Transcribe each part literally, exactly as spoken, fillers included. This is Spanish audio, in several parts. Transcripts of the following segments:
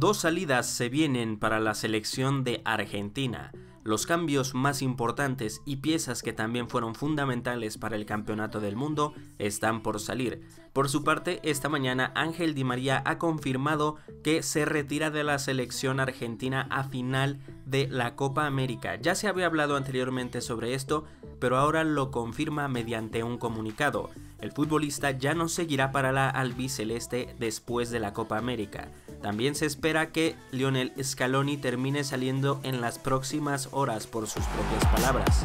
Dos salidas se vienen para la selección de Argentina. Los cambios más importantes y piezas que también fueron fundamentales para el campeonato del mundo están por salir. Por su parte, esta mañana Ángel Di María ha confirmado que se retira de la selección argentina a final de la Copa América. Ya se había hablado anteriormente sobre esto, pero ahora lo confirma mediante un comunicado. El futbolista ya no seguirá para la albiceleste después de la Copa América. También se espera que Lionel Scaloni termine saliendo en las próximas horas por sus propias palabras.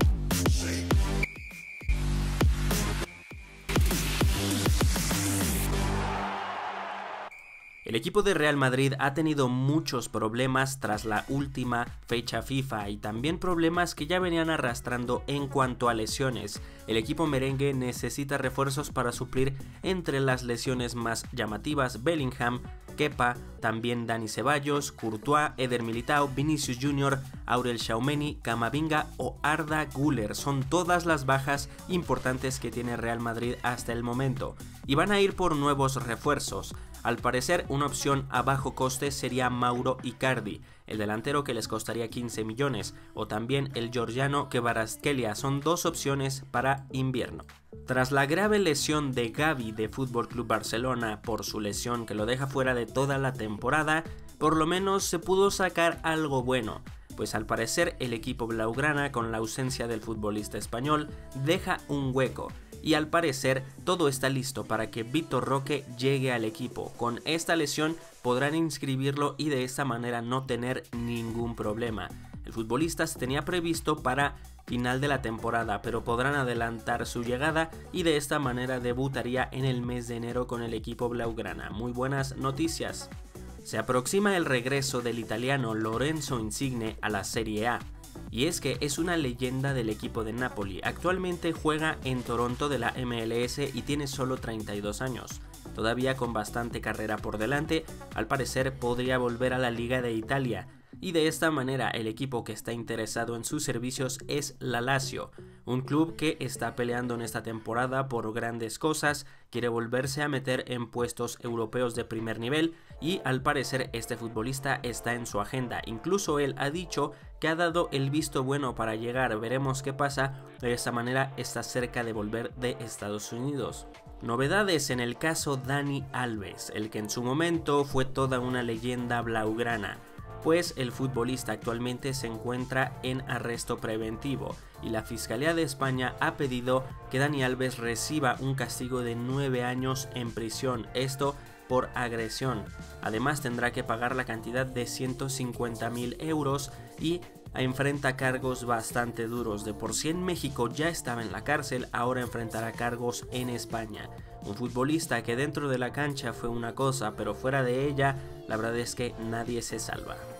El equipo de Real Madrid ha tenido muchos problemas tras la última fecha FIFA y también problemas que ya venían arrastrando en cuanto a lesiones. El equipo merengue necesita refuerzos para suplir entre las lesiones más llamativas: Bellingham, Kepa, también Dani Ceballos, Courtois, Eder Militao, Vinicius Junior, Aurel Tchouaméni, Camavinga o Arda Güler. Son todas las bajas importantes que tiene Real Madrid hasta el momento y van a ir por nuevos refuerzos. Al parecer, una opción a bajo coste sería Mauro Icardi, el delantero que les costaría quince millones, o también el georgiano Kvaratskhelia. Son dos opciones para invierno. Tras la grave lesión de Gavi de F C Barcelona por su lesión que lo deja fuera de toda la temporada, por lo menos se pudo sacar algo bueno, pues al parecer el equipo blaugrana, con la ausencia del futbolista español, deja un hueco. Y al parecer todo está listo para que Vitor Roque llegue al equipo. Con esta lesión podrán inscribirlo y de esta manera no tener ningún problema. El futbolista se tenía previsto para final de la temporada, pero podrán adelantar su llegada y de esta manera debutaría en el mes de enero con el equipo blaugrana. Muy buenas noticias. Se aproxima el regreso del italiano Lorenzo Insigne a la Serie A. Y es que es una leyenda del equipo de Napoli. Actualmente juega en Toronto de la M L S y tiene solo treinta y dos años. Todavía con bastante carrera por delante, al parecer podría volver a la Liga de Italia. Y de esta manera el equipo que está interesado en sus servicios es la Lazio, un club que está peleando en esta temporada por grandes cosas, quiere volverse a meter en puestos europeos de primer nivel y al parecer este futbolista está en su agenda. Incluso él ha dicho que ha dado el visto bueno para llegar, veremos qué pasa. De esta manera está cerca de volver de Estados Unidos. Novedades en el caso Dani Alves, el que en su momento fue toda una leyenda blaugrana, pues el futbolista actualmente se encuentra en arresto preventivo y la Fiscalía de España ha pedido que Dani Alves reciba un castigo de nueve años en prisión, esto por agresión. Además tendrá que pagar la cantidad de ciento cincuenta mil euros y enfrenta cargos bastante duros. De por sí en México ya estaba en la cárcel, ahora enfrentará cargos en España. Un futbolista que dentro de la cancha fue una cosa, pero fuera de ella, la verdad es que nadie se salva.